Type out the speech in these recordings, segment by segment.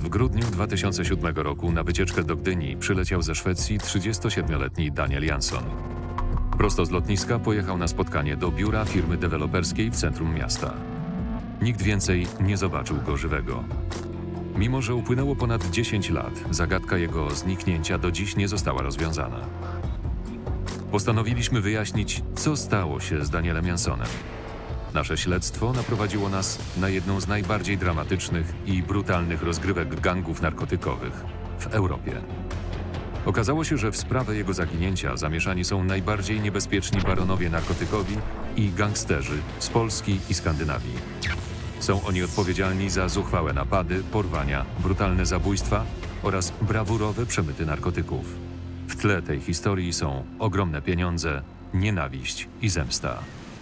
W grudniu 2007 roku na wycieczkę do Gdyni przyleciał ze Szwecji 37-letni Daniel Jansson. Prosto z lotniska pojechał na spotkanie do biura firmy deweloperskiej w centrum miasta. Nikt więcej nie zobaczył go żywego. Mimo że upłynęło ponad 10 lat, zagadka jego zniknięcia do dziś nie została rozwiązana. Postanowiliśmy wyjaśnić, co stało się z Danielem Janssonem. Nasze śledztwo naprowadziło nas na jedną z najbardziej dramatycznych i brutalnych rozgrywek gangów narkotykowych w Europie. Okazało się, że w sprawę jego zaginięcia zamieszani są najbardziej niebezpieczni baronowie narkotykowi i gangsterzy z Polski i Skandynawii. Są oni odpowiedzialni za zuchwałe napady, porwania, brutalne zabójstwa oraz brawurowe przemyty narkotyków. W tle tej historii są ogromne pieniądze, nienawiść i zemsta.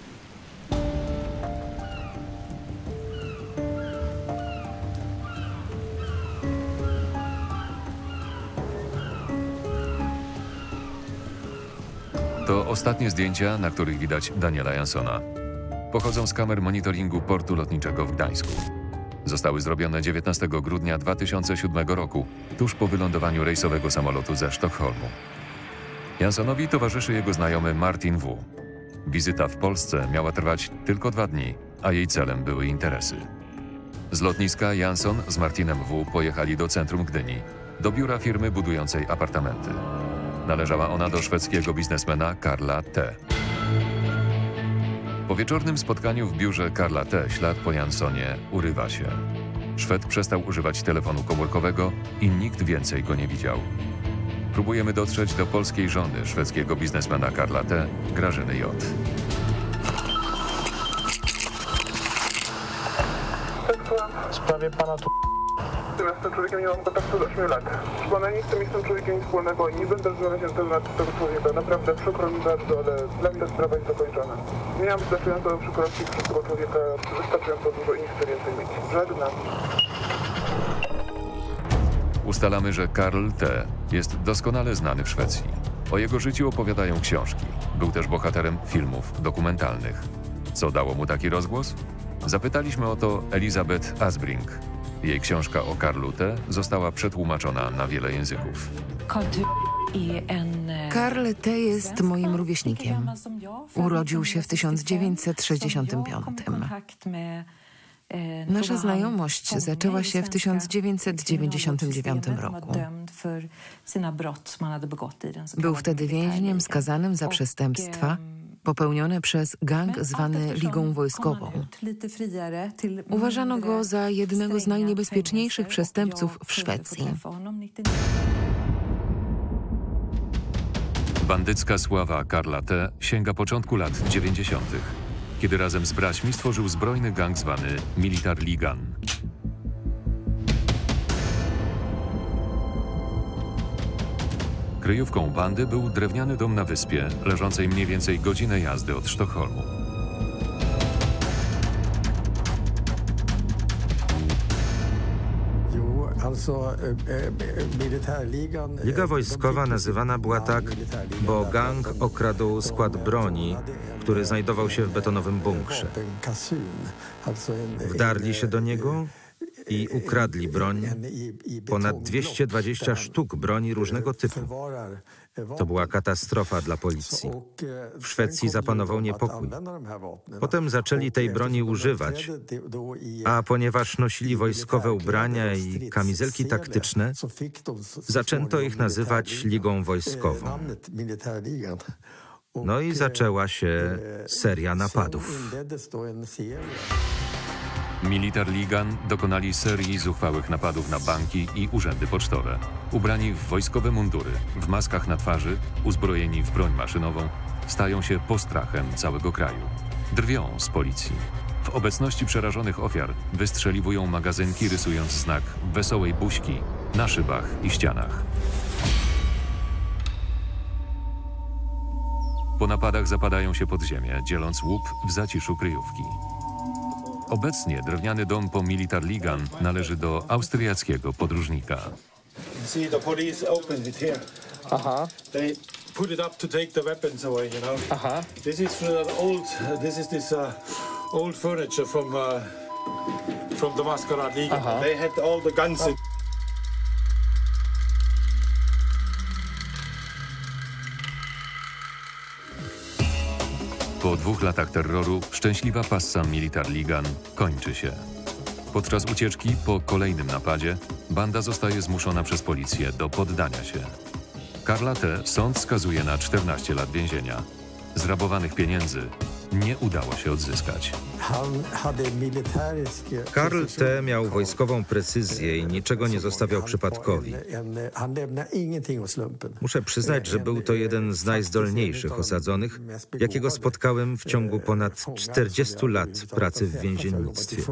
To ostatnie zdjęcia, na których widać Daniela Janssona. Pochodzą z kamer monitoringu portu lotniczego w Gdańsku. Zostały zrobione 19 grudnia 2007 roku, tuż po wylądowaniu rejsowego samolotu ze Sztokholmu. Janssonowi towarzyszy jego znajomy Martin W. Wizyta w Polsce miała trwać tylko 2 dni, a jej celem były interesy. Z lotniska Jansson z Martinem W. pojechali do centrum Gdyni, do biura firmy budującej apartamenty. Należała ona do szwedzkiego biznesmena Karla T. Po wieczornym spotkaniu w biurze Karla T. ślad po Janssonie urywa się. Szwed przestał używać telefonu komórkowego i nikt więcej go nie widział. Próbujemy dotrzeć do polskiej żony szwedzkiego biznesmena Karla T., Grażyny J. W sprawie pana tu... Z tym człowiekiem nie mam kontaktu od 8 lat. Pana nie chcę mieć z tym człowiekiem nic wspólnego i nie będę rozmawiać na temat tego człowieka. Naprawdę przykro mi bardzo, ale dla mnie ta sprawa jest zakończona. Nie mam wystarczająco przykrości przez tego człowieka, wystarczająco dużo i nie chcę więcej mieć. Żegnam. Ustalamy, że Karl T. jest doskonale znany w Szwecji. O jego życiu opowiadają książki. Był też bohaterem filmów dokumentalnych. Co dało mu taki rozgłos? Zapytaliśmy o to Elisabeth Asbrink. Jej książka o Karlu T. została przetłumaczona na wiele języków. Karl T. jest moim rówieśnikiem. Urodził się w 1965. Nasza znajomość zaczęła się w 1999 roku. Był wtedy więźniem skazanym za przestępstwa popełnione przez gang zwany Ligą Wojskową. Uważano go za jednego z najniebezpieczniejszych przestępców w Szwecji. Bandycka sława Karla T. sięga początku lat 90., kiedy razem z braćmi stworzył zbrojny gang zwany Militar Ligan. Kryjówką bandy był drewniany dom na wyspie, leżącej mniej więcej godzinę jazdy od Sztokholmu. Liga Wojskowa nazywana była tak, bo gang okradł skład broni, który znajdował się w betonowym bunkrze. Wdarli się do niego i ukradli broń, ponad 220 sztuk broni różnego typu. To była katastrofa dla policji. W Szwecji zapanował niepokój. Potem zaczęli tej broni używać, a ponieważ nosili wojskowe ubrania i kamizelki taktyczne, zaczęto ich nazywać Ligą Wojskową. No i zaczęła się seria napadów. Militar Ligan dokonali serii zuchwałych napadów na banki i urzędy pocztowe. Ubrani w wojskowe mundury, w maskach na twarzy, uzbrojeni w broń maszynową, stają się postrachem całego kraju. Drwią z policji. W obecności przerażonych ofiar wystrzeliwują magazynki, rysując znak wesołej buźki na szybach i ścianach. Po napadach zapadają się pod ziemię, dzieląc łup w zaciszu kryjówki. Obecnie drewniany dom po Militar Ligan należy do austriackiego podróżnika. See, the police opened it here. They put it up to take the weapons away, you know. This is old furniture from the Masquerade Liga. They had all the guns in. Po 2 latach terroru szczęśliwa passa Militärligan kończy się. Podczas ucieczki po kolejnym napadzie banda zostaje zmuszona przez policję do poddania się. Karla T. sąd skazuje na 14 lat więzienia. Zrabowanych pieniędzy nie udało się odzyskać. Karl T. miał wojskową precyzję i niczego nie zostawiał przypadkowi. Muszę przyznać, że był to jeden z najzdolniejszych osadzonych, jakiego spotkałem w ciągu ponad 40 lat pracy w więziennictwie.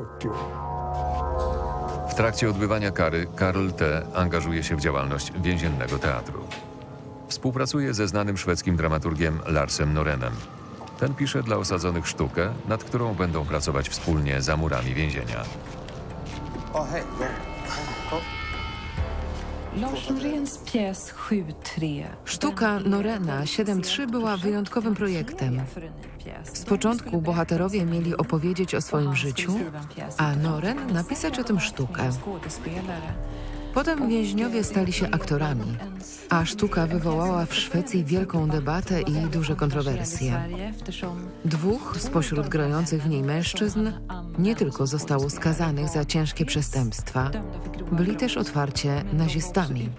W trakcie odbywania kary Karl T. angażuje się w działalność więziennego teatru. Współpracuje ze znanym szwedzkim dramaturgiem Larsem Norenem. Ten pisze dla osadzonych sztukę, nad którą będą pracować wspólnie za murami więzienia. Sztuka Norena 7.3 była wyjątkowym projektem. Z początku bohaterowie mieli opowiedzieć o swoim życiu, a Noren napisać o tym sztukę. Potem więźniowie stali się aktorami, a sztuka wywołała w Szwecji wielką debatę i duże kontrowersje. 2 spośród grających w niej mężczyzn nie tylko zostało skazanych za ciężkie przestępstwa, byli też otwarcie nazistami.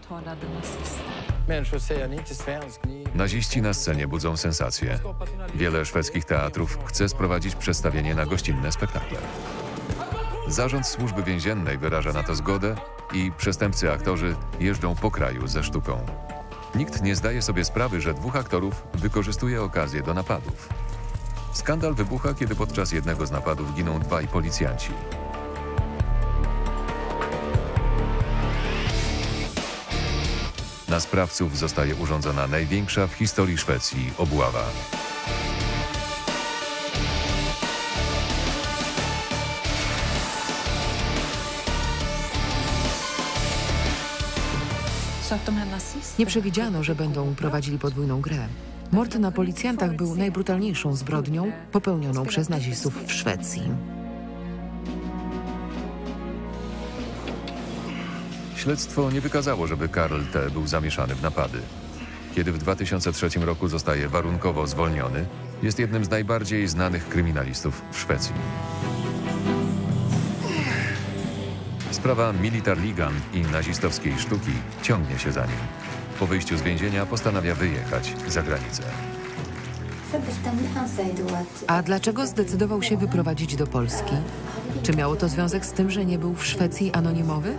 Naziści na scenie budzą sensację. Wiele szwedzkich teatrów chce sprowadzić przedstawienie na gościnne spektakle. Zarząd służby więziennej wyraża na to zgodę i przestępcy aktorzy jeżdżą po kraju ze sztuką. Nikt nie zdaje sobie sprawy, że 2 aktorów wykorzystuje okazję do napadów. Skandal wybucha, kiedy podczas jednego z napadów giną 2 policjanci. Na sprawców zostaje urządzona największa w historii Szwecji obława. Nie przewidziano, że będą prowadzili podwójną grę. Mord na policjantach był najbrutalniejszą zbrodnią popełnioną przez nazistów w Szwecji. Śledztwo nie wykazało, żeby Karl T. był zamieszany w napady. Kiedy w 2003 roku zostaje warunkowo zwolniony, jest jednym z najbardziej znanych kryminalistów w Szwecji. Sprawa Militärligan i nazistowskiej sztuki ciągnie się za nim. Po wyjściu z więzienia postanawia wyjechać za granicę. A dlaczego zdecydował się wyprowadzić do Polski? Czy miało to związek z tym, że nie był w Szwecji anonimowy?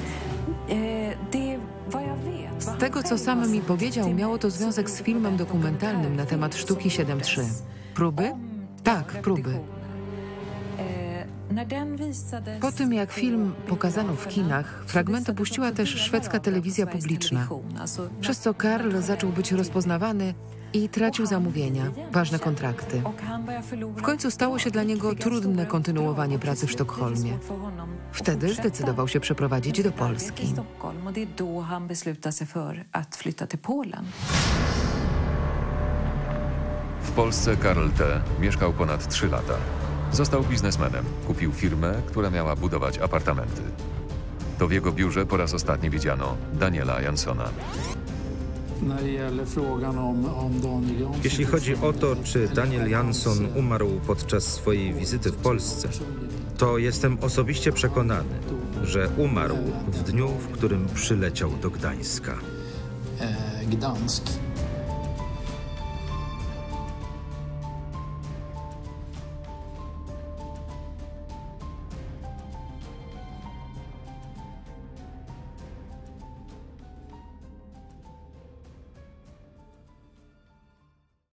Z tego, co sam mi powiedział, miało to związek z filmem dokumentalnym na temat sztuki 7.3. Próby? Tak, próby. Po tym, jak film pokazano w kinach, fragmenty puściła też szwedzka telewizja publiczna, przez co Karl zaczął być rozpoznawany i tracił zamówienia, ważne kontrakty. W końcu stało się dla niego trudne kontynuowanie pracy w Sztokholmie. Wtedy zdecydował się przeprowadzić do Polski. W Polsce Karl T. mieszkał ponad 3 lata. Został biznesmenem, kupił firmę, która miała budować apartamenty. To w jego biurze po raz ostatni widziano Daniela Janssona. Jeśli chodzi o to, czy Daniel Jansson umarł podczas swojej wizyty w Polsce, to jestem osobiście przekonany, że umarł w dniu, w którym przyleciał do Gdańska.